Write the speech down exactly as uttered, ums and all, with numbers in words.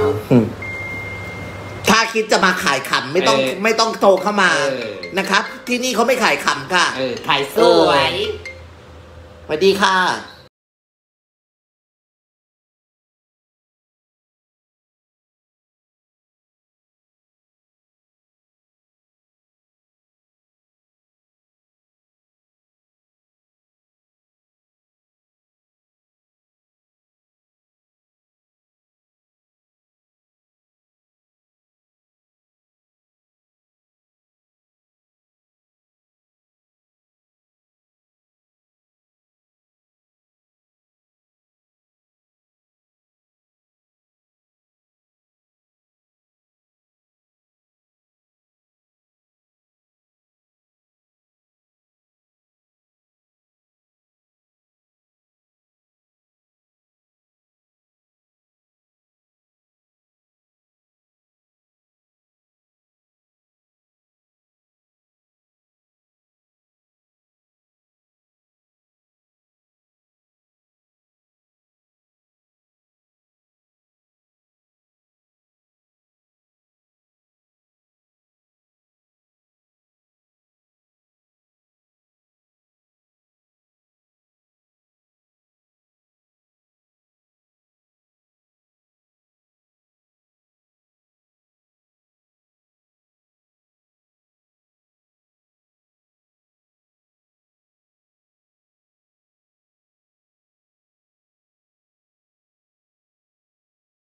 ถ้าคิดจะมาขายขำไม่ต้องไม่ต้องโทรเข้ามานะครับที่นี่เขาไม่ขายขำค่ะขายสวยสวัสดีค่ะ